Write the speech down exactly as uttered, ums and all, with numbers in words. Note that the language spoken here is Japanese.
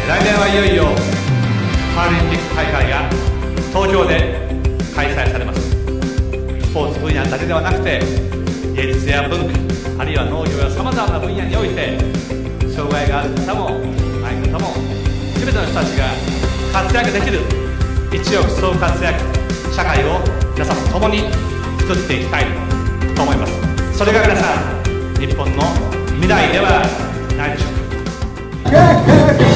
来年はいよいよパラリンピック大会が東京で開催されます。スポーツ分野だけではなくて芸術や文化、あるいは農業やさまざまな分野において障害がある方もない方も全ての人たちが活躍できる一億総活躍社会を皆さんと共に作っていきたいと思います。それが皆さん日本の未来ではないでしょうか。